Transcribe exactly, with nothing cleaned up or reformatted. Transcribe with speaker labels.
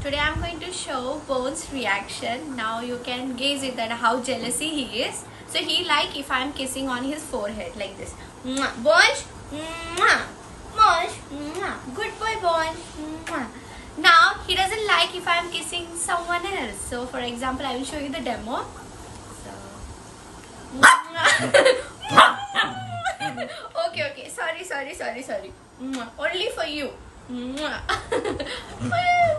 Speaker 1: today I'm going to show Bones' reaction. Now you can gaze it that how jealousy he is. So he like if I'm kissing on his forehead like this. Bones, Bones, good boy Bones. Now he doesn't like if I'm kissing someone else. So for example, I will show you the demo. So. okay, okay. Sorry, sorry, sorry, sorry. Only for you.